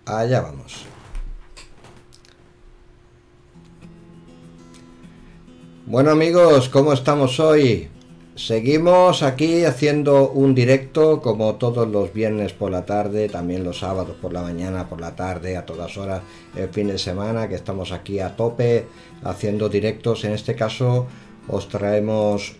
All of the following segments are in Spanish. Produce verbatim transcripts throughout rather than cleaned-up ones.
allá vamos. Bueno amigos, ¿cómo estamos hoy? Seguimos aquí haciendo un directo como todos los viernes por la tarde, también los sábados por la mañana, por la tarde, a todas horas, el fin de semana, que estamos aquí a tope haciendo directos. En este caso os traemos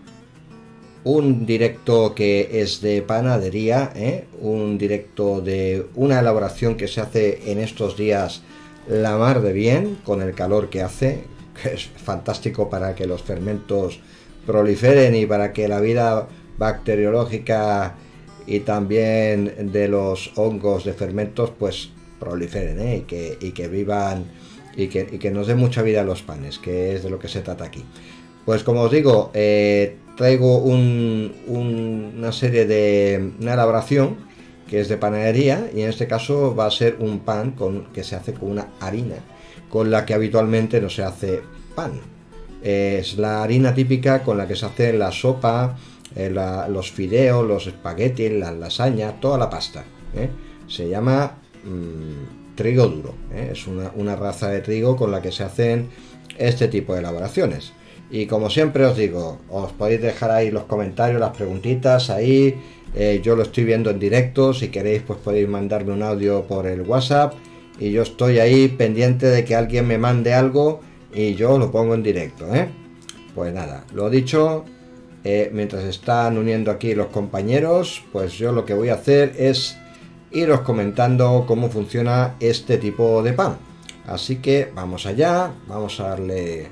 un directo que es de panadería, ¿eh? Un directo de una elaboración que se hace en estos días la mar de bien, con el calor que hace, que es fantástico para que los fermentos proliferen y para que la vida bacteriológica y también de los hongos de fermentos pues proliferen, ¿eh? y, que, y que vivan y que, y que nos den mucha vida a los panes, que es de lo que se trata aquí. Pues como os digo, eh, traigo un, un, una serie de una elaboración que es de panadería, y en este caso va a ser un pan con, que se hace con una harina con la que habitualmente no se hace pan. Es la harina típica con la que se hace la sopa, eh, la, los fideos, los espaguetis, las lasañas, toda la pasta, ¿eh? Se llama mmm, trigo duro, ¿eh? Es una, una raza de trigo con la que se hacen este tipo de elaboraciones. Y como siempre os digo, os podéis dejar ahí los comentarios, las preguntitas ahí, eh, yo lo estoy viendo en directo. Si queréis pues podéis mandarme un audio por el WhatsApp y yo estoy ahí pendiente de que alguien me mande algo y yo lo pongo en directo, ¿eh? Pues nada, lo dicho, eh, mientras están uniendo aquí los compañeros, pues yo lo que voy a hacer es iros comentando cómo funciona este tipo de pan. Así que vamos allá, vamos a darle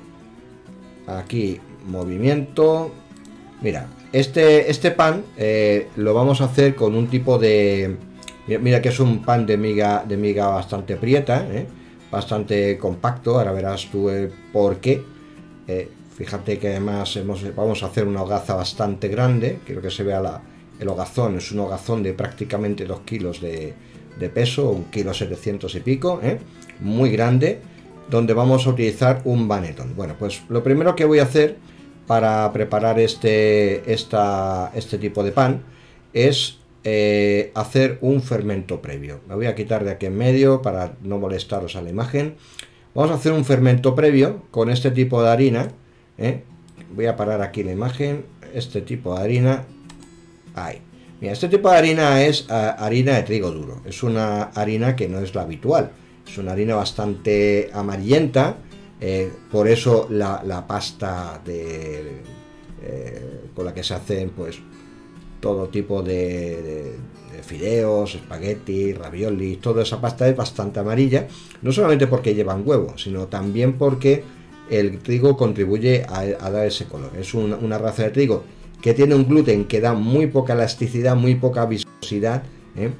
aquí movimiento. Mira, este, este pan eh, lo vamos a hacer con un tipo de... Mira, mira que es un pan de miga, de miga bastante prieta, ¿eh? Bastante compacto. Ahora verás tú el por qué. Eh, fíjate que además hemos, vamos a hacer una hogaza bastante grande. Quiero que se vea la, el hogazón. Es un hogazón de prácticamente dos kilos de, de peso, un kilo setecientos y pico, ¿eh? Muy grande, donde vamos a utilizar un banetón. Bueno, pues lo primero que voy a hacer para preparar este, esta, este tipo de pan es eh, hacer un fermento previo. Me voy a quitar de aquí en medio para no molestaros a la imagen. Vamos a hacer un fermento previo con este tipo de harina, ¿eh? Voy a parar aquí la imagen. Este tipo de harina, ahí. Mira, este tipo de harina es uh, harina de trigo duro. Es una harina que no es la habitual. Es una harina bastante amarillenta, eh, por eso la, la pasta de, eh, con la que se hacen pues todo tipo de, de, de fideos, espaguetis, raviolis, toda esa pasta es bastante amarilla, no solamente porque llevan huevo, sino también porque el trigo contribuye a, a dar ese color. Es una, una raza de trigo que tiene un gluten que da muy poca elasticidad, muy poca viscosidad, ¿eh?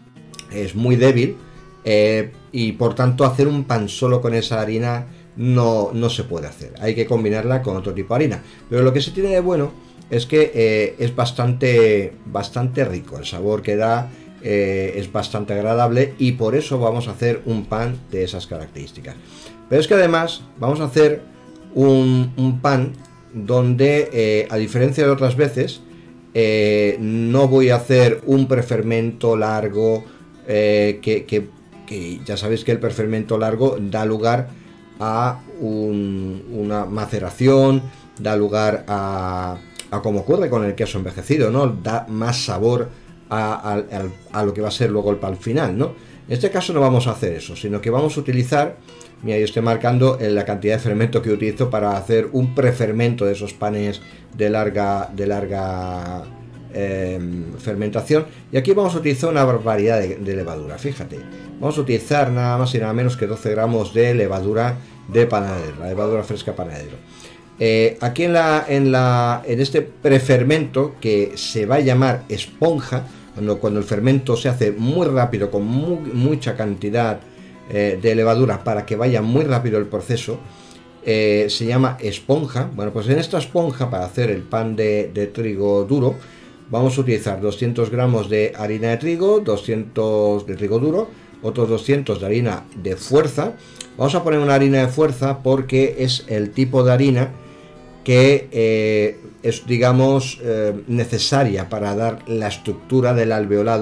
Es muy débil. Eh, y por tanto hacer un pan solo con esa harina no, no se puede hacer, hay que combinarla con otro tipo de harina, pero lo que se tiene de bueno es que eh, es bastante, bastante rico, el sabor que da eh, es bastante agradable, y por eso vamos a hacer un pan de esas características. Pero es que además vamos a hacer un, un pan donde eh, a diferencia de otras veces eh, no voy a hacer un prefermento largo, eh, que, que que ya sabéis que el prefermento largo da lugar a un, una maceración, da lugar a, a como ocurre con el queso envejecido, ¿no? Da más sabor a, a, a lo que va a ser luego el pan final, ¿no? En este caso no vamos a hacer eso, sino que vamos a utilizar, mira, yo estoy marcando la cantidad de fermento que utilizo para hacer un prefermento de esos panes de larga, de larga eh, fermentación, y aquí vamos a utilizar una barbaridad de, de levadura, fíjate. Vamos a utilizar nada más y nada menos que doce gramos de levadura de panadero, la levadura fresca panadero. Eh, aquí en, la, en, la, en este prefermento, que se va a llamar esponja, cuando, cuando el fermento se hace muy rápido, con muy, mucha cantidad eh, de levadura para que vaya muy rápido el proceso, eh, se llama esponja. Bueno, pues en esta esponja, para hacer el pan de, de trigo duro, vamos a utilizar doscientos gramos de harina de trigo, doscientos de trigo duro, otros doscientos de harina de fuerza. Vamos a poner una harina de fuerza porque es el tipo de harina que eh, es, digamos, eh, necesaria para dar la estructura del alveolado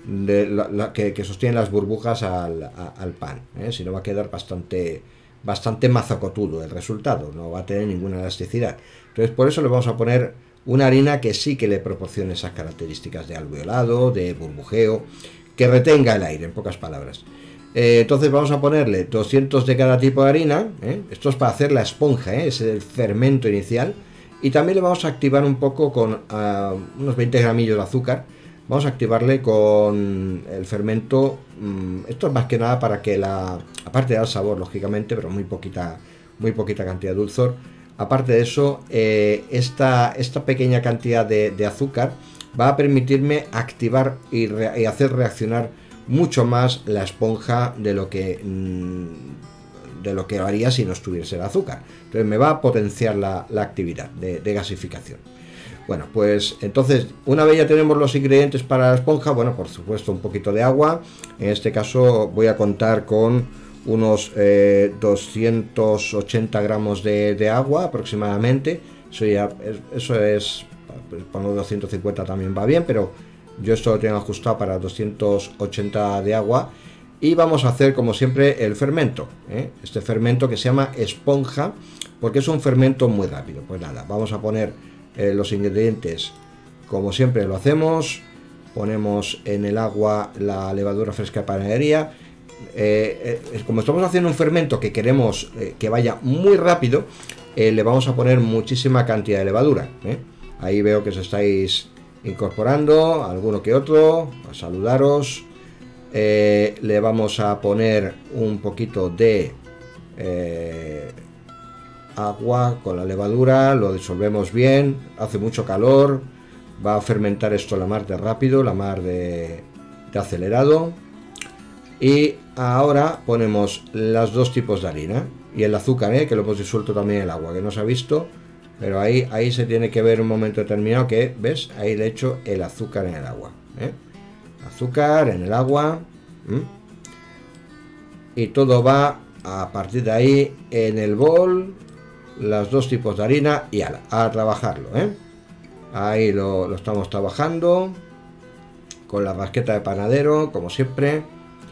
de la, la, que, que sostienen las burbujas al, a, al pan, ¿eh? Si no va a quedar bastante, bastante mazacotudo el resultado, no va a tener ninguna elasticidad. Entonces por eso le vamos a poner una harina que sí que le proporcione esas características de alveolado, de burbujeo, que retenga el aire, en pocas palabras. Eh, entonces vamos a ponerle doscientos de cada tipo de harina, ¿eh? Esto es para hacer la esponja, ¿eh? Es el fermento inicial. Y también le vamos a activar un poco con uh, unos veinte gramillos de azúcar. Vamos a activarle con el fermento. Mmm, esto es más que nada para que la, aparte de dar sabor, lógicamente, pero muy poquita, muy poquita cantidad de dulzor. Aparte de eso, eh, esta, esta pequeña cantidad de, de azúcar va a permitirme activar y, re, y hacer reaccionar mucho más la esponja de lo que mmm, de lo que haría si no estuviese el azúcar. Entonces me va a potenciar la, la actividad de, de gasificación. Bueno, pues entonces una vez ya tenemos los ingredientes para la esponja, bueno, por supuesto un poquito de agua. En este caso voy a contar con unos eh, doscientos ochenta gramos de, de agua aproximadamente. Eso ya eso es, por los doscientos cincuenta también va bien, pero yo esto lo tengo ajustado para doscientos ochenta de agua. Y vamos a hacer como siempre el fermento, ¿eh? Este fermento que se llama esponja, porque es un fermento muy rápido. Pues nada, vamos a poner eh, los ingredientes como siempre lo hacemos. Ponemos en el agua la levadura fresca de panadería. Eh, eh, como estamos haciendo un fermento que queremos eh, que vaya muy rápido, eh, le vamos a poner muchísima cantidad de levadura, ¿eh? Ahí veo que os estáis incorporando, alguno que otro, a saludaros. Eh, le vamos a poner un poquito de eh, agua con la levadura, lo disolvemos bien, hace mucho calor, va a fermentar esto la mar de rápido, la mar de, de acelerado. Y ahora ponemos los dos tipos de harina y el azúcar, ¿eh? Que lo hemos disuelto también en el agua, que no se ha visto, pero ahí, ahí se tiene que ver un momento determinado que, ¿ves? Ahí le he hecho el azúcar en el agua, ¿eh? Azúcar en el agua, ¿m? Y todo va a partir de ahí en el bol, los dos tipos de harina y ala, a trabajarlo, ¿eh? Ahí lo, lo estamos trabajando con la rasqueta de panadero, como siempre.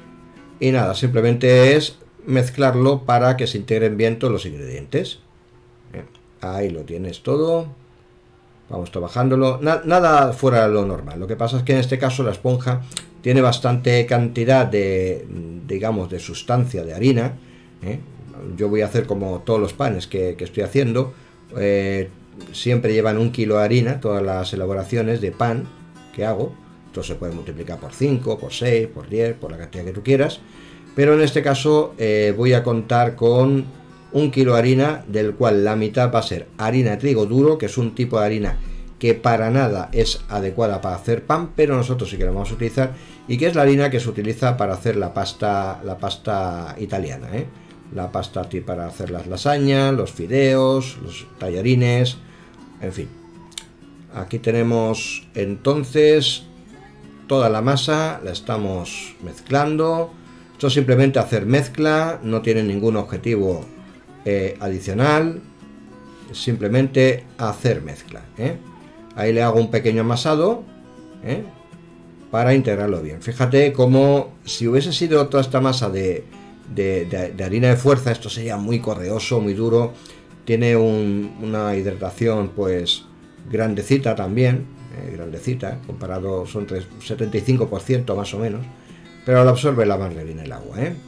Y nada, simplemente es mezclarlo para que se integren bien todos los ingredientes. ¿Eh? Ahí lo tienes todo. Vamos trabajándolo. Na, nada fuera de lo normal. Lo que pasa es que en este caso la esponja tiene bastante cantidad de, digamos, de sustancia de harina. ¿Eh? Yo voy a hacer como todos los panes que, que estoy haciendo. Eh, siempre llevan un kilo de harina, todas las elaboraciones de pan que hago. Esto se puede multiplicar por cinco, por seis, por diez, por la cantidad que tú quieras. Pero en este caso eh, voy a contar con un kilo de harina, del cual la mitad va a ser harina de trigo duro, que es un tipo de harina que para nada es adecuada para hacer pan, pero nosotros sí que la vamos a utilizar, y que es la harina que se utiliza para hacer la pasta, la pasta italiana, ¿eh? La pasta para hacer las lasañas, los fideos, los tallarines, en fin. Aquí tenemos entonces toda la masa, la estamos mezclando. Esto es simplemente hacer mezcla, no tiene ningún objetivo eh, adicional, simplemente hacer mezcla, ¿eh? Ahí le hago un pequeño amasado, ¿eh? Para integrarlo bien. Fíjate como si hubiese sido toda esta masa de, de, de, de harina de fuerza, esto sería muy correoso, muy duro. Tiene un, una hidratación pues grandecita también. Eh, grandecita, comparado son tres, setenta y cinco por ciento más o menos, pero lo absorbe la mar de bien el agua, ¿eh?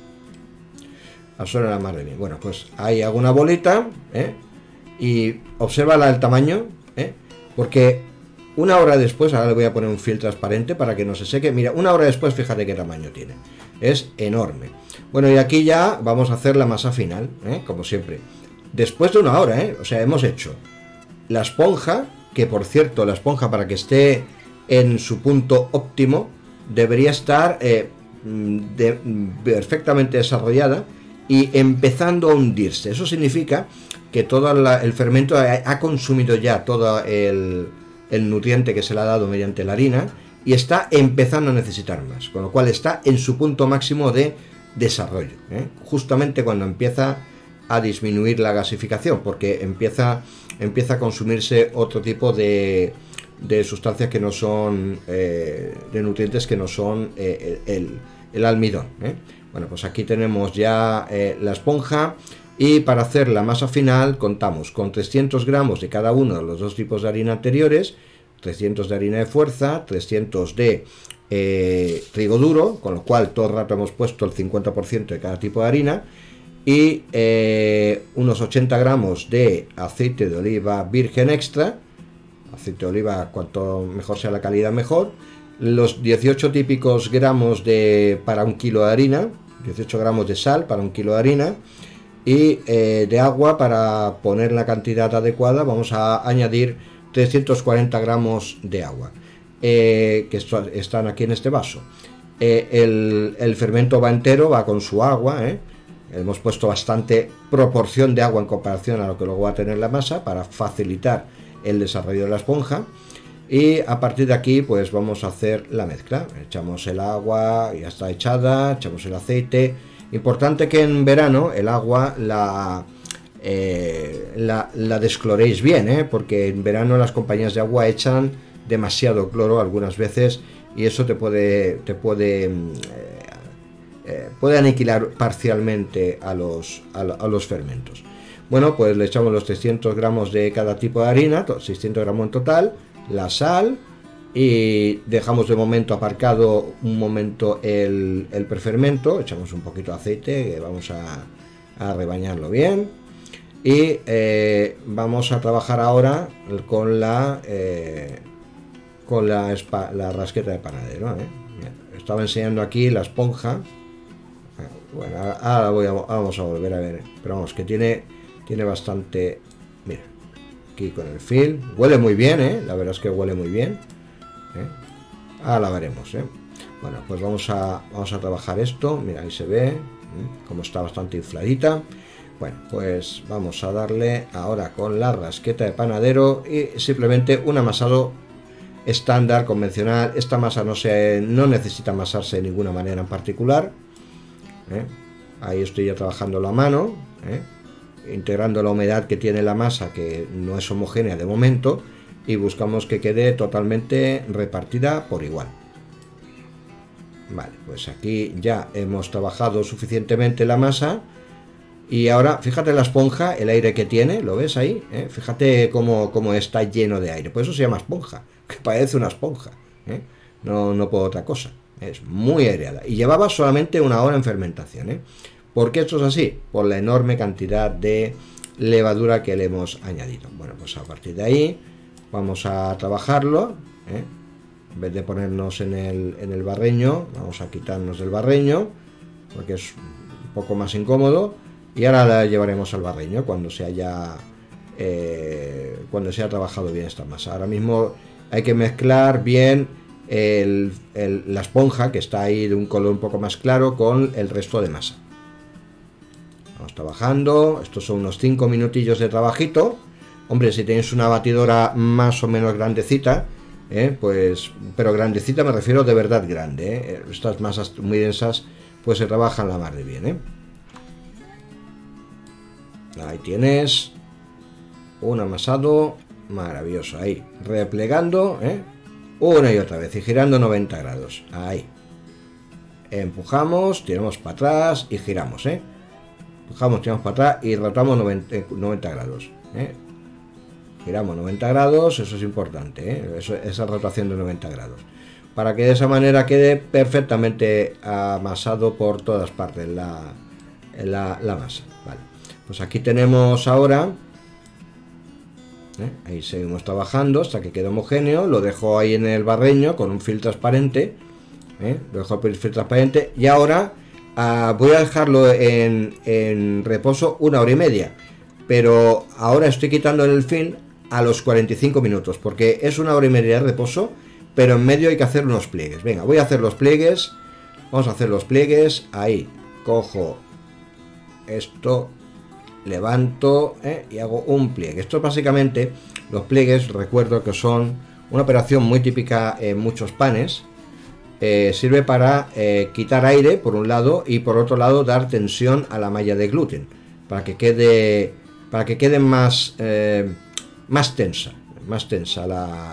Absorbe la mar de bien. Bueno, pues ahí hago una bolita, ¿eh? Y obsérvala el tamaño, ¿eh? Porque una hora después, ahora le voy a poner un film transparente para que no se seque. Mira, una hora después, fíjate qué tamaño tiene, es enorme. Bueno, y aquí ya vamos a hacer la masa final, ¿eh? Como siempre, después de una hora, ¿eh? O sea, hemos hecho la esponja, que por cierto, la esponja, para que esté en su punto óptimo, debería estar eh, de, perfectamente desarrollada y empezando a hundirse. Eso significa que todo la, el fermento ha, ha consumido ya todo el, el nutriente que se le ha dado mediante la harina y está empezando a necesitar más, con lo cual está en su punto máximo de desarrollo, ¿eh? Justamente cuando empieza a disminuir la gasificación, porque empieza, empieza a consumirse otro tipo de, de sustancias que no son, eh, de nutrientes que no son eh, el, el almidón, ¿eh? Bueno, pues aquí tenemos ya eh, la esponja, y para hacer la masa final contamos con trescientos gramos de cada uno de los dos tipos de harina anteriores, trescientos de harina de fuerza, trescientos de eh, trigo duro, con lo cual todo el rato hemos puesto el cincuenta por ciento de cada tipo de harina, y eh, unos ochenta gramos de aceite de oliva virgen extra, aceite de oliva cuanto mejor sea la calidad mejor, los dieciocho típicos gramos de, para un kilo de harina, dieciocho gramos de sal para un kilo de harina, y eh, de agua. Para poner la cantidad adecuada vamos a añadir trescientos cuarenta gramos de agua, eh, que esto, están aquí en este vaso. Eh, el, el fermento va entero, va con su agua, ¿eh? Hemos puesto bastante proporción de agua en comparación a lo que luego va a tener la masa para facilitar el desarrollo de la esponja. Y a partir de aquí pues vamos a hacer la mezcla. Echamos el agua, ya está echada, echamos el aceite. Importante que en verano el agua la, eh, la, la descloréis bien, ¿eh? Porque en verano las compañías de agua echan demasiado cloro algunas veces, y eso te puede, te puede, eh, eh, puede aniquilar parcialmente a los, a, a los fermentos. Bueno, pues le echamos los trescientos gramos de cada tipo de harina, seiscientos gramos en total, la sal, y dejamos de momento aparcado un momento el, el prefermento. Echamos un poquito de aceite, que vamos a, a rebañarlo bien, y eh, vamos a trabajar ahora con la eh, con la, la rasqueta de panadero, ¿eh? Estaba enseñando aquí la esponja. Bueno, ahora voy a, vamos a volver a ver, pero vamos, que tiene tiene bastante, mira, aquí con el film, huele muy bien, ¿eh? La verdad es que huele muy bien, ¿eh? Ahora la veremos, ¿eh? Bueno, pues vamos a, vamos a trabajar esto. Mira, ahí se ve, ¿eh? Como está bastante infladita. Bueno, pues vamos a darle ahora con la rasqueta de panadero, y simplemente un amasado estándar, convencional. Esta masa no, se, no necesita amasarse de ninguna manera en particular, ¿eh? Ahí estoy ya trabajando la mano, ¿eh? Integrando la humedad que tiene la masa, que no es homogénea de momento, y buscamos que quede totalmente repartida por igual. Vale, pues aquí ya hemos trabajado suficientemente la masa, y ahora fíjate la esponja, el aire que tiene, ¿lo ves ahí? ¿Eh? Fíjate cómo, cómo está lleno de aire, por eso se llama esponja, que parece una esponja, ¿eh? No, no por otra cosa, es muy aireada, y llevaba solamente una hora en fermentación, ¿eh? ¿Por qué esto es así? Por la enorme cantidad de levadura que le hemos añadido. Bueno, pues a partir de ahí vamos a trabajarlo, ¿eh? En vez de ponernos en el, en el barreño, vamos a quitarnos del barreño, porque es un poco más incómodo, y ahora la llevaremos al barreño cuando se haya, eh, cuando se haya trabajado bien esta masa. Ahora mismo hay que mezclar bien el, el, la esponja, que está ahí de un color un poco más claro, con el resto de masa. Vamos trabajando, estos son unos cinco minutillos de trabajito. Hombre, si tenéis una batidora más o menos grandecita, ¿eh? Pues, pero grandecita me refiero de verdad grande, ¿eh? Estas masas muy densas pues se trabajan la mar de bien, ¿eh? Ahí tienes un amasado maravilloso, ahí, replegando, ¿eh? Una y otra vez, y girando noventa grados, ahí. Empujamos, tiramos para atrás y giramos, ¿eh? Empujamos, tiramos para atrás y rotamos noventa grados, ¿eh? Giramos noventa grados, eso es importante, ¿eh? Eso, esa rotación de noventa grados, para que de esa manera quede perfectamente amasado por todas partes la, la, la masa. Vale, pues aquí tenemos ahora, ¿eh? Ahí seguimos trabajando hasta que quede homogéneo. Lo dejo ahí en el barreño con un film transparente, ¿eh? Lo dejo el film transparente, y ahora uh, voy a dejarlo en, en reposo una hora y media, pero ahora estoy quitando el film a los cuarenta y cinco minutos, porque es una hora y media de reposo, pero en medio hay que hacer unos pliegues. Venga, voy a hacer los pliegues, vamos a hacer los pliegues, ahí, cojo esto, levanto, ¿eh? Y hago un pliegue. Esto es básicamente, los pliegues, recuerdo que son una operación muy típica en muchos panes. Eh, sirve para eh, quitar aire por un lado, y por otro lado dar tensión a la malla de gluten, para que quede, para que quede más... Eh, más tensa, más tensa la,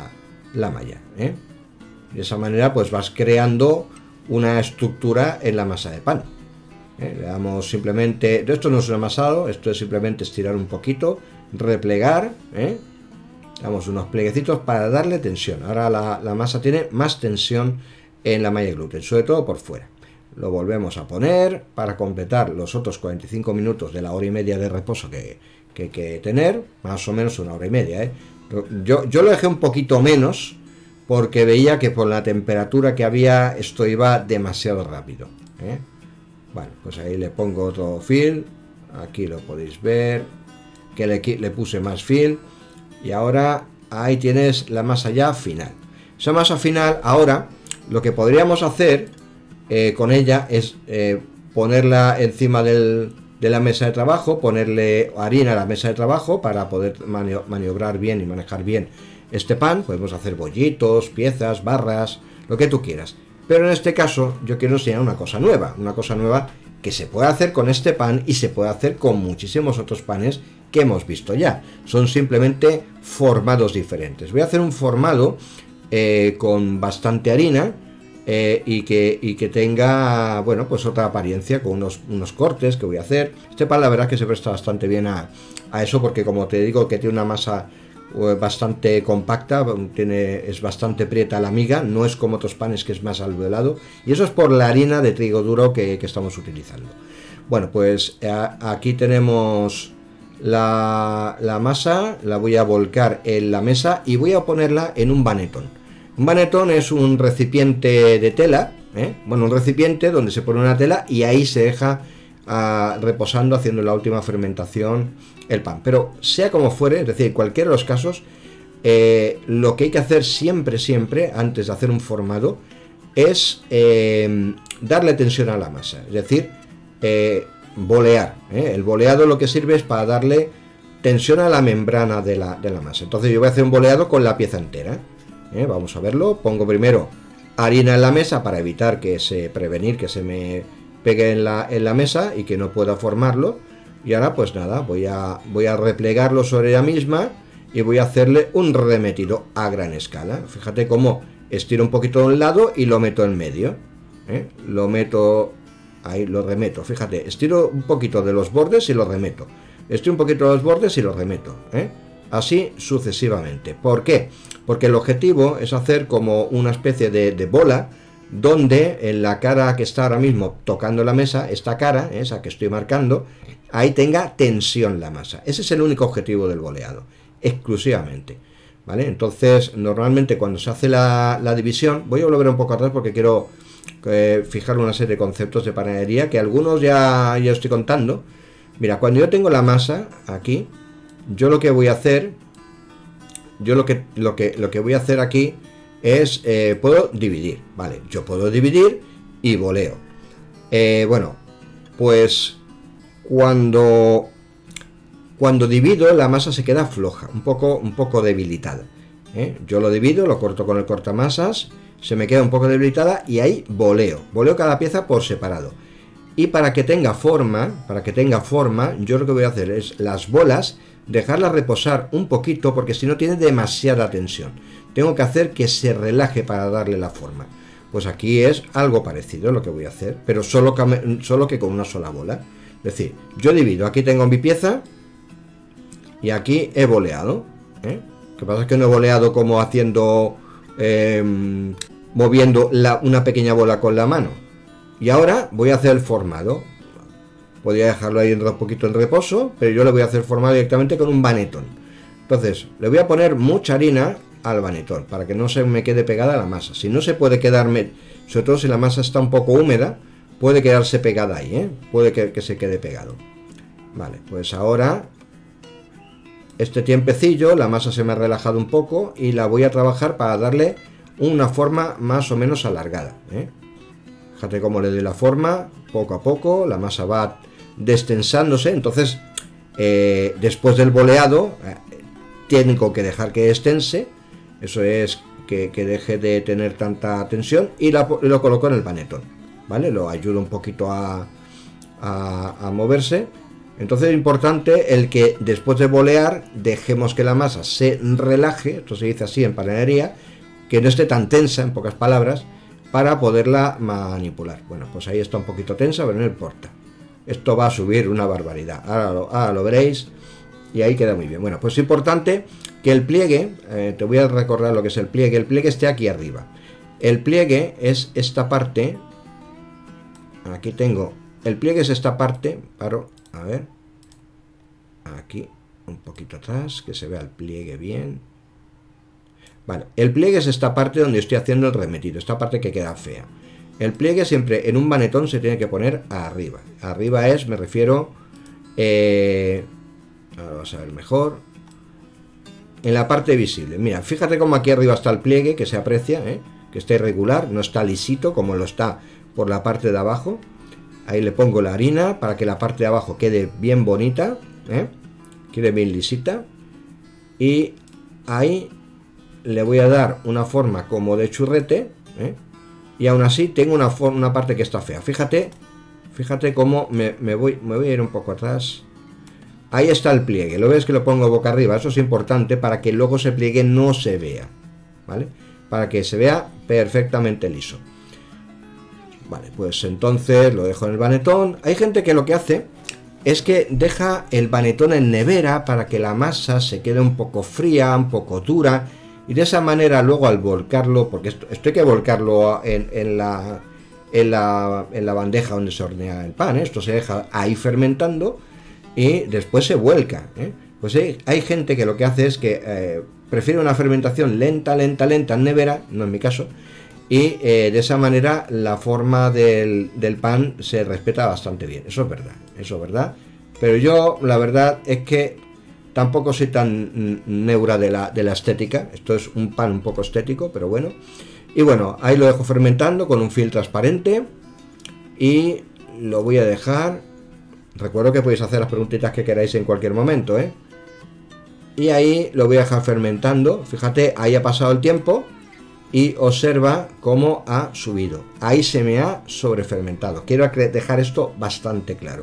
la malla, ¿eh? De esa manera pues vas creando una estructura en la masa de pan, ¿eh? Le damos simplemente, esto no es un amasado, esto es simplemente estirar un poquito, replegar, ¿eh? Damos unos pleguecitos para darle tensión. Ahora la, la masa tiene más tensión en la malla de gluten, sobre todo por fuera. Lo volvemos a poner para completar los otros cuarenta y cinco minutos de la hora y media de reposo que, que hay que tener, más o menos una hora y media, ¿eh? Yo, yo lo dejé un poquito menos porque veía que por la temperatura que había esto iba demasiado rápido, ¿eh? Bueno, pues ahí le pongo otro fill, aquí lo podéis ver, que le, le puse más fill, y ahora ahí tienes la masa ya final. Esa masa final, ahora lo que podríamos hacer eh, con ella es eh, ponerla encima del, de la mesa de trabajo, ponerle harina a la mesa de trabajo para poder maniobrar bien y manejar bien este pan. Podemos hacer bollitos, piezas, barras, lo que tú quieras. Pero en este caso yo quiero enseñar una cosa nueva, una cosa nueva que se puede hacer con este pan y se puede hacer con muchísimos otros panes que hemos visto ya. Son simplemente formados diferentes. Voy a hacer un formado eh, con bastante harina eh, y, que, y que tenga, bueno, pues otra apariencia, con unos, unos cortes que voy a hacer. Este pan la verdad es que se presta bastante bien a, a eso, porque como te digo que tiene una masa bastante compacta, tiene, es bastante prieta la miga, no es como otros panes que es más alveolado, y eso es por la harina de trigo duro que, que estamos utilizando. Bueno, pues a, aquí tenemos la, la masa, la voy a volcar en la mesa y voy a ponerla en un banetón. Un banetón es un recipiente de tela, ¿eh? Bueno, un recipiente donde se pone una tela y ahí se deja a, reposando, haciendo la última fermentación el pan. Pero sea como fuere, es decir, en cualquiera de los casos, eh, lo que hay que hacer siempre, siempre, antes de hacer un formado, es eh, darle tensión a la masa, es decir, eh, bolear, ¿eh? El boleado lo que sirve es para darle tensión a la membrana de la, de la masa. Entonces yo voy a hacer un boleado con la pieza entera, ¿eh? Vamos a verlo. Pongo primero harina en la mesa para evitar que se, prevenir que se me pegue en la, en la mesa y que no pueda formarlo. Y ahora pues nada, voy a, voy a replegarlo sobre ella misma y voy a hacerle un remetido a gran escala. Fíjate cómo estiro un poquito de un lado y lo meto en medio, ¿eh? Lo meto, ahí lo remeto, fíjate, estiro un poquito de los bordes y lo remeto, estiro un poquito de los bordes y lo remeto, ¿eh? Así sucesivamente. ¿Por qué? Porque el objetivo es hacer como una especie de, de bola, donde en la cara que está ahora mismo tocando la mesa, esta cara, esa que estoy marcando, ahí tenga tensión la masa. Ese es el único objetivo del boleado, exclusivamente, ¿vale? Entonces, normalmente cuando se hace la, la división, voy a volver un poco atrás porque quiero eh, fijar una serie de conceptos de panadería que algunos ya, ya estoy contando. Mira, cuando yo tengo la masa aquí, yo lo que voy a hacer, yo lo que, lo que, lo que voy a hacer aquí es, eh, puedo dividir, ¿vale? Yo puedo dividir y boleo. Eh, bueno, pues cuando, cuando divido la masa se queda floja, un poco, un poco debilitada, ¿eh? Yo lo divido, lo corto con el cortamasas, se me queda un poco debilitada y ahí boleo, boleo cada pieza por separado. Y para que tenga forma, para que tenga forma, yo lo que voy a hacer es las bolas, dejarlas reposar un poquito porque si no tiene demasiada tensión. Tengo que hacer que se relaje para darle la forma. Pues aquí es algo parecido lo que voy a hacer, pero solo que, solo que con una sola bola. Es decir, yo divido, aquí tengo mi pieza y aquí he boleado, ¿eh? Lo que pasa es que no he boleado como haciendo, eh, moviendo la, una pequeña bola con la mano. Y ahora voy a hacer el formado. Podría dejarlo ahí un poquito en reposo, pero yo le voy a hacer formado directamente con un banetón. Entonces, le voy a poner mucha harina al banetón para que no se me quede pegada la masa. Si no se puede quedarme, sobre todo si la masa está un poco húmeda, puede quedarse pegada ahí, ¿eh? Puede que, que se quede pegado. Vale, pues ahora, este tiempecillo, la masa se me ha relajado un poco y la voy a trabajar para darle una forma más o menos alargada, ¿eh? Fíjate cómo le doy la forma, poco a poco, la masa va destensándose, entonces eh, después del boleado eh, tengo que dejar que extense, eso es que, que deje de tener tanta tensión y la, lo coloco en el banetón, ¿vale? Lo ayudo un poquito a, a, a moverse. Entonces es importante el que después de bolear dejemos que la masa se relaje, esto se dice así en panadería, que no esté tan tensa, en pocas palabras, para poderla manipular. Bueno, pues ahí está un poquito tensa, pero no importa. Esto va a subir una barbaridad. Ahora lo, ahora lo veréis y ahí queda muy bien. Bueno, pues es importante que el pliegue, eh, te voy a recordar lo que es el pliegue, el pliegue esté aquí arriba. El pliegue es esta parte, aquí tengo, el pliegue es esta parte, paro, a ver, aquí, un poquito atrás, que se vea el pliegue bien. Vale, el pliegue es esta parte donde estoy haciendo el remetido, esta parte que queda fea. El pliegue siempre en un banetón se tiene que poner arriba. Arriba es, me refiero, eh, ahora vas a ver mejor, en la parte visible. Mira, fíjate cómo aquí arriba está el pliegue, que se aprecia, ¿eh? Que está irregular, no está lisito como lo está por la parte de abajo. Ahí le pongo la harina para que la parte de abajo quede bien bonita, ¿eh? Quede bien lisita. Y ahí le voy a dar una forma como de churrete, ¿eh? Y aún así tengo una, una parte que está fea. Fíjate, fíjate cómo me, me, voy, me voy a ir un poco atrás. Ahí está el pliegue, lo ves que lo pongo boca arriba, eso es importante para que luego ese pliegue no se vea, ¿vale? Para que se vea perfectamente liso. Vale, pues entonces lo dejo en el banetón. Hay gente que lo que hace es que deja el banetón en nevera para que la masa se quede un poco fría, un poco dura, y de esa manera luego al volcarlo, porque esto, esto hay que volcarlo en, en, la, en, la, en la bandeja donde se hornea el pan, ¿eh? Esto se deja ahí fermentando y después se vuelca, ¿eh? Pues hay, hay gente que lo que hace es que eh, prefiere una fermentación lenta, lenta, lenta en nevera, no en mi caso, y eh, de esa manera la forma del, del pan se respeta bastante bien. Eso es verdad, eso es verdad, pero yo la verdad es que tampoco soy tan neura de la, de la estética. Esto es un pan un poco estético, pero bueno. Y bueno, ahí lo dejo fermentando con un film transparente y lo voy a dejar. Recuerdo que podéis hacer las preguntitas que queráis en cualquier momento, ¿eh? Y ahí lo voy a dejar fermentando. Fíjate, ahí ha pasado el tiempo y observa cómo ha subido. Ahí se me ha sobrefermentado. Quiero dejar esto bastante claro.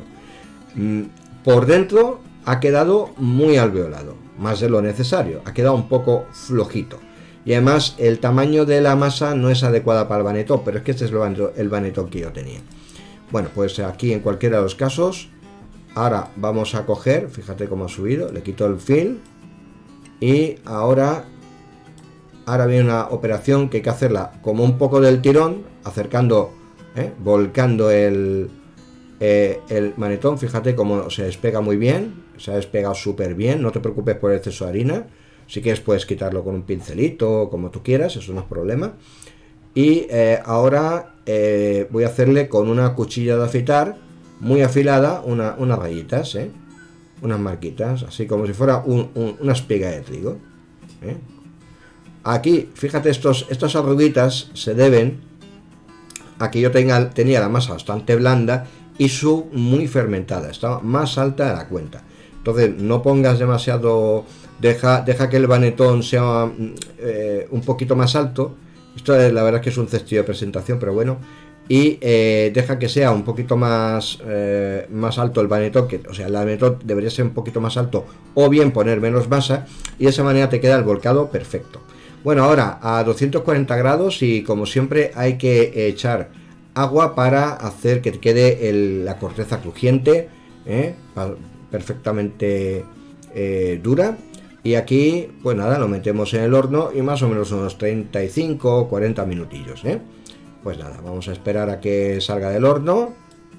Por dentro ha quedado muy alveolado, más de lo necesario. Ha quedado un poco flojito. Y además el tamaño de la masa no es adecuada para el banetón, pero es que este es el banetón que yo tenía. Bueno, pues aquí en cualquiera de los casos, ahora vamos a coger, fíjate cómo ha subido, le quito el film y ahora, ahora viene una operación que hay que hacerla como un poco del tirón, acercando, ¿eh? volcando el, eh, el banetón. Fíjate cómo se despega muy bien, se ha despegado súper bien, no te preocupes por el exceso de harina. Si quieres puedes quitarlo con un pincelito, como tú quieras, eso no es problema. Y eh, ahora eh, voy a hacerle con una cuchilla de afeitar muy afilada una, unas rayitas, ¿eh? Unas marquitas, así como si fuera un, un, una espiga de trigo, ¿eh? Aquí, fíjate, estos, estas arruguitas se deben a que yo tenga, tenía la masa bastante blanda y su muy fermentada, estaba más alta de la cuenta. Entonces no pongas demasiado, deja, deja que el banetón sea eh, un poquito más alto. Esto es, la verdad es que es un cestillo de presentación, pero bueno. Y eh, deja que sea un poquito más, eh, más alto el banetón, que, o sea, el banetón debería ser un poquito más alto, o bien poner menos masa, y de esa manera te queda el volcado perfecto. Bueno, ahora a doscientos cuarenta grados, y como siempre hay que echar agua para hacer que te quede el, la corteza crujiente, ¿eh? perfectamente eh, dura. Y aquí, pues nada, lo metemos en el horno y más o menos unos treinta y cinco o cuarenta minutillos, ¿eh? Pues nada, vamos a esperar a que salga del horno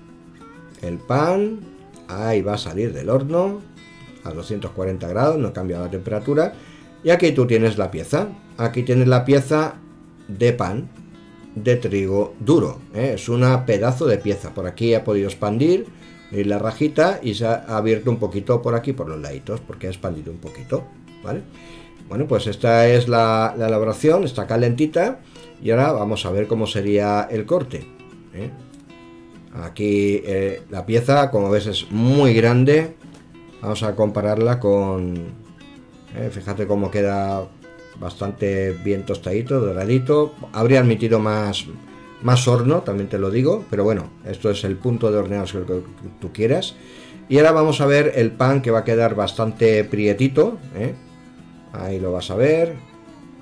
el pan. Ahí va a salir del horno a doscientos cuarenta grados, no cambia la temperatura. Y aquí tú tienes la pieza. Aquí tienes la pieza de pan de trigo duro, ¿eh? Es una pedazo de pieza. Por aquí ha podido expandir la rajita y se ha abierto un poquito por aquí, por los laditos, porque ha expandido un poquito, ¿vale? Bueno, pues esta es la, la elaboración, está calentita. Y ahora vamos a ver cómo sería el corte, ¿eh? Aquí eh, la pieza, como ves, es muy grande. Vamos a compararla con... Eh, fíjate cómo queda bastante bien tostadito, doradito. Habría admitido más, más horno, también te lo digo. Pero bueno, esto es el punto de horneado que, que tú quieras. Y ahora vamos a ver el pan, que va a quedar bastante prietito, ¿eh? Ahí lo vas a ver.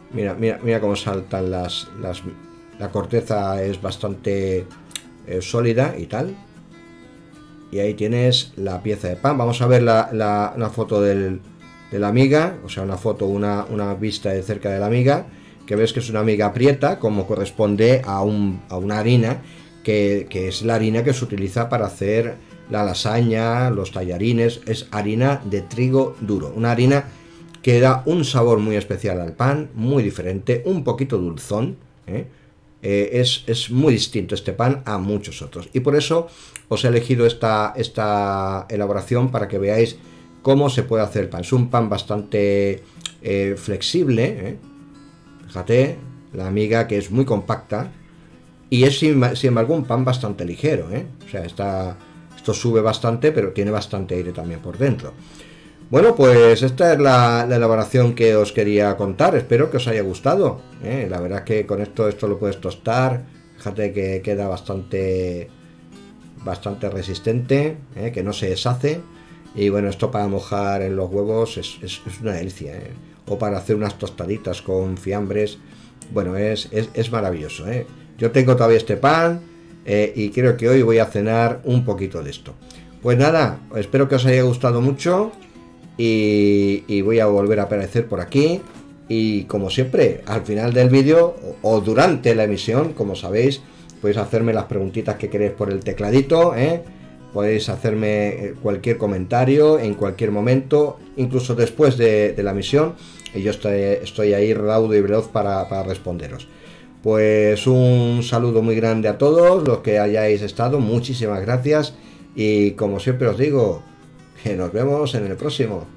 Mira, mira, mira cómo saltan las, las... La corteza es bastante eh, sólida y tal. Y ahí tienes la pieza de pan. Vamos a ver la, la, una foto del, de la miga. O sea, una foto, una, una vista de cerca de la miga. Que ves que es una miga prieta, como corresponde a, un, a una harina. Que, que es la harina que se utiliza para hacer la lasaña, los tallarines. Es harina de trigo duro. Una harina que da un sabor muy especial al pan, muy diferente, un poquito dulzón, ¿eh? Eh, es, es muy distinto este pan a muchos otros. Y por eso os he elegido esta, esta elaboración para que veáis cómo se puede hacer el pan. Es un pan bastante eh, flexible, ¿eh? Fíjate, la miga que es muy compacta. Y es sin, sin embargo un pan bastante ligero, ¿eh? O sea, está, esto sube bastante, pero tiene bastante aire también por dentro. Bueno, pues esta es la, la elaboración que os quería contar. Espero que os haya gustado, ¿eh? La verdad es que con esto esto lo puedes tostar. Fíjate que queda bastante bastante resistente, ¿eh? Que no se deshace. Y bueno, esto para mojar en los huevos es, es, es una delicia, ¿eh? O para hacer unas tostaditas con fiambres. Bueno, es, es, es maravilloso, ¿eh? Yo tengo todavía este pan, eh, y creo que hoy voy a cenar un poquito de esto. Pues nada, espero que os haya gustado mucho. Y, y voy a volver a aparecer por aquí. Y como siempre, al final del vídeo o, o durante la emisión, como sabéis, podéis hacerme las preguntitas que queréis por el tecladito, ¿eh? Podéis hacerme cualquier comentario en cualquier momento, incluso después de, de la emisión. Y yo estoy, estoy ahí raudo y veloz para, para responderos. Pues un saludo muy grande a todos los que hayáis estado. Muchísimas gracias. Y como siempre os digo, que nos vemos en el próximo.